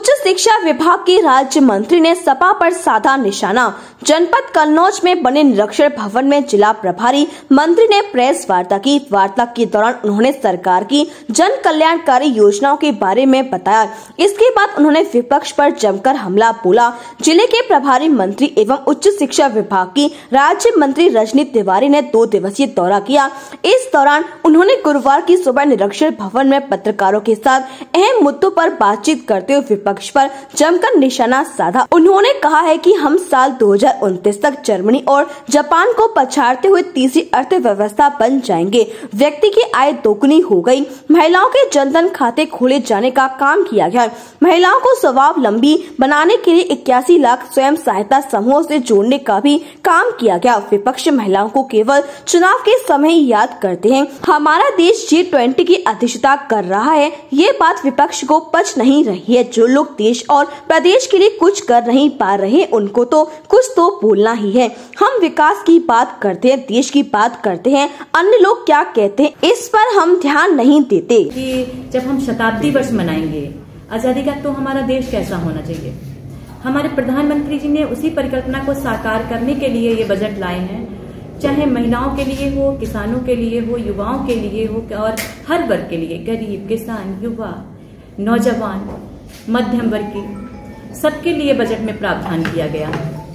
उच्च शिक्षा विभाग के राज्य मंत्री ने सपा पर साधा निशाना। जनपद कन्नौज में बने निरीक्षण भवन में जिला प्रभारी मंत्री ने प्रेस वार्ता की। वार्ता के दौरान उन्होंने सरकार की जन कल्याणकारी योजनाओं के बारे में बताया। इसके बाद उन्होंने विपक्ष पर जमकर हमला बोला। जिले के प्रभारी मंत्री एवं उच्च शिक्षा विभाग की राज्य मंत्री रजनी तिवारी ने 2 दिवसीय दौरा किया। इस दौरान उन्होंने गुरुवार की सुबह निरीक्षण भवन में पत्रकारों के साथ अहम मुद्दों पर बातचीत करते हुए विपक्ष पर जमकर निशाना साधा। उन्होंने कहा है कि हम साल 2029 तक जर्मनी और जापान को पछाड़ते हुए तीसरी अर्थव्यवस्था बन जाएंगे। व्यक्ति की आय दोगुनी हो गई। महिलाओं के जनधन खाते खोले जाने का काम किया गया। महिलाओं को स्वावलंबी बनाने के लिए 81 लाख स्वयं सहायता समूहों से जोड़ने का भी काम किया गया। विपक्ष महिलाओं को केवल चुनाव के समय ही याद करते हैं। हमारा देश G20 की अध्यक्षता कर रहा है, ये बात विपक्ष को पच नहीं रही है। जो लोग देश और प्रदेश के लिए कुछ कर नहीं पा रहे, उनको तो कुछ तो बोलना ही है। हम विकास की बात करते हैं, देश की बात करते हैं, अन्य लोग क्या कहते हैं इस पर हम ध्यान नहीं देते। कि जब हम शताब्दी वर्ष मनाएंगे आजादी का, तो हमारा देश कैसा होना चाहिए। हमारे प्रधानमंत्री जी ने उसी परिकल्पना को साकार करने के लिए ये बजट लाए हैं। चाहे महिलाओं के लिए हो, किसानों के लिए हो, युवाओं के लिए हो और हर वर्ग के लिए, गरीब, किसान, युवा, नौजवान, मध्यम वर्गीय, सबके लिए बजट में प्रावधान किया गया।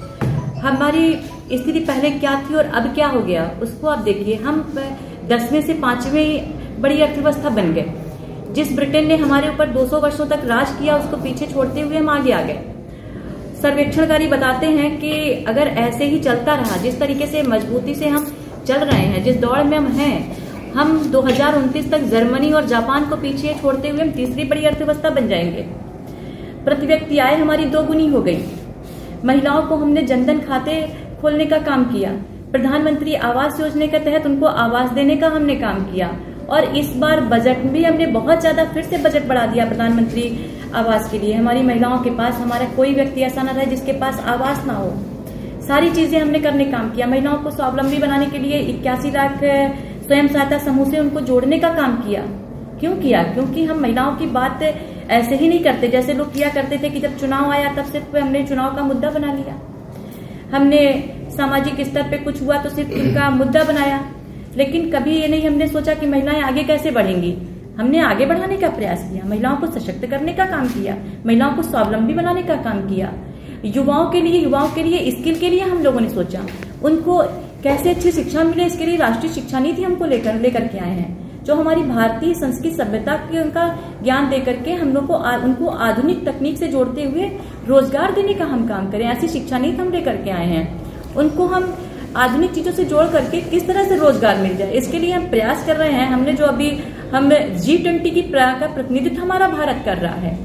हमारी स्थिति पहले क्या थी और अब क्या हो गया, उसको आप देखिए। हम 10वें से 5वें बड़ी अर्थव्यवस्था बन गए। जिस ब्रिटेन ने हमारे ऊपर 200 वर्षों तक राज किया, उसको पीछे छोड़ते हुए हम आगे आ गए। सर्वेक्षणकारी बताते हैं कि अगर ऐसे ही चलता रहा, जिस तरीके से मजबूती से हम चल रहे हैं, जिस दौड़ में हम हैं, हम 2029 तक जर्मनी और जापान को पीछे छोड़ते हुए हम तीसरी बड़ी अर्थव्यवस्था बन जाएंगे। प्रति व्यक्ति आय हमारी दोगुनी हो गई। महिलाओं को हमने जनधन खाते खोलने का काम किया। प्रधानमंत्री आवास योजना के तहत उनको आवास देने का हमने काम किया। और इस बार बजट में भी हमने बहुत ज्यादा फिर से बजट बढ़ा दिया प्रधानमंत्री आवास के लिए। हमारी महिलाओं के पास, हमारा कोई व्यक्ति ऐसा न रहे जिसके पास आवास ना हो। सारी चीजें हमने करने काम किया। महिलाओं को स्वावलंबी बनाने के लिए 81 लाख स्वयं सहायता समूह से उनको जोड़ने का काम किया। क्यों किया? क्योंकि हम महिलाओं की बात ऐसे ही नहीं करते जैसे लोग किया करते थे कि जब चुनाव आया तब सिर्फ हमने चुनाव का मुद्दा बना लिया। हमने सामाजिक स्तर पे कुछ हुआ तो सिर्फ उनका मुद्दा बनाया, लेकिन कभी ये नहीं हमने सोचा कि महिलाएं आगे कैसे बढ़ेंगी। हमने आगे बढ़ाने का प्रयास किया, महिलाओं को सशक्त करने का काम किया, महिलाओं को स्वावलंबी बनाने का काम किया। युवाओं के लिए स्किल के लिए हम लोगों ने सोचा, उनको कैसे अच्छी शिक्षा मिले, इसके लिए राष्ट्रीय शिक्षा नीति हमको लेकर के आए हैं, जो हमारी भारतीय संस्कृति सभ्यता के उनका ज्ञान देकर के हम लोग को उनको आधुनिक तकनीक से जोड़ते हुए रोजगार देने का हम काम करें। ऐसी शिक्षा नीति हम लेकर के आए हैं। उनको हम आधुनिक चीजों से जोड़ करके किस तरह से रोजगार मिल जाए, इसके लिए हम प्रयास कर रहे हैं। हमने जो अभी हम G20 की का प्रतिनिधित्व हमारा भारत कर रहा है।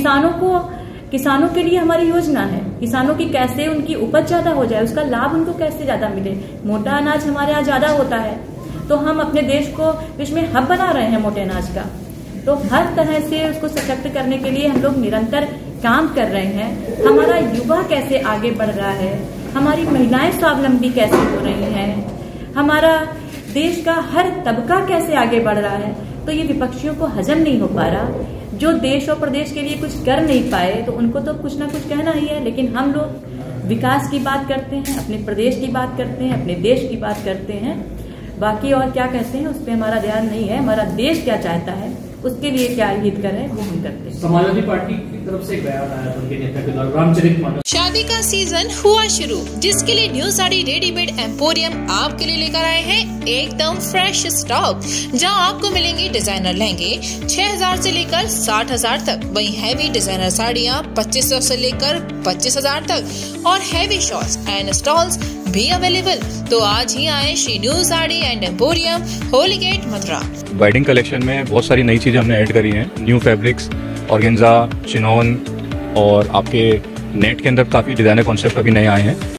किसानों के लिए हमारी योजना है, किसानों की कैसे उनकी उपज ज्यादा हो जाए, उसका लाभ उनको कैसे ज्यादा मिले। मोटा अनाज हमारे यहाँ ज्यादा होता है, तो हम अपने देश को विश्व में हब बना रहे हैं मोटे अनाज का। तो हर तरह से उसको सशक्त करने के लिए हम लोग निरंतर काम कर रहे हैं। हमारा युवा कैसे आगे बढ़ रहा है, हमारी महिलाएं स्वावलंबी कैसे हो रही हैं, हमारा देश का हर तबका कैसे आगे बढ़ रहा है, तो ये विपक्षियों को हजम नहीं हो पा रहा। जो देश और प्रदेश के लिए कुछ कर नहीं पाए तो उनको तो कुछ ना कुछ कहना ही है। लेकिन हम लोग विकास की बात करते हैं, अपने प्रदेश की बात करते हैं, अपने देश की बात करते हैं। बाकी और क्या कहते हैं उस पर हमारा ध्यान नहीं है। हमारा देश क्या चाहता है, उसके लिए क्या हितकर है, वो हम करते हैं। समाजवादी पार्टी की तरफ से एक बयान आया था उनके नेता के द्वारा, रामचरितमानस। शादी का सीजन हुआ शुरू, जिसके लिए न्यू साड़ी रेडीमेड एम्पोरियम आपके लिए लेकर आए हैं एकदम फ्रेश स्टॉक, जहां आपको मिलेंगे डिजाइनर लहंगे 6000 से लेकर 60000 तक, वहीं हैवी डिजाइनर साड़ियां 2500 से लेकर 25000 तक और हैवी शॉर्ट्स एंड स्टॉल्स भी अवेलेबल। तो आज ही आए Shri new sari and emporium, Holi gate, Mathura. Wedding collection में बहुत सारी नई चीजें हमने ऐड करी हैं। न्यू फैब्रिक्स, ऑर्गेन्जा, चिनॉन और आपके नेट के अंदर काफी डिजाइनर कॉन्सेप्ट अभी नए आए हैं।